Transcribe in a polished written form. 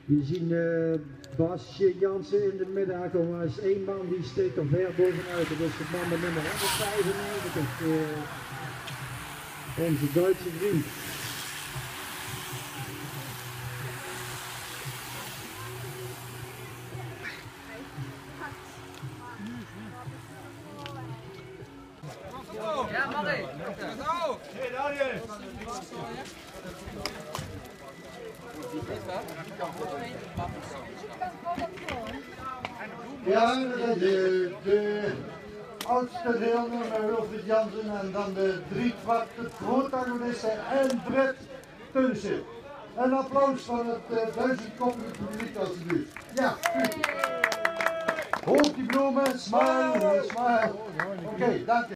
We zien Basje Jansen in de middag komen. Er is één man die steekt er ver bovenuit. Dat is de man met nummer 195. Onze Duitse vriend. Ja, Marie. Go! Hey, Daniel! Ja, de oudste deelnemer Wilfried Jansen en dan de drie protagonisten en Brett Teunissen. Een applaus van het duizendkoppige publiek alsjeblieft. Ja, goed. Hoog die bloemen, smile, smile. Oké, dank je.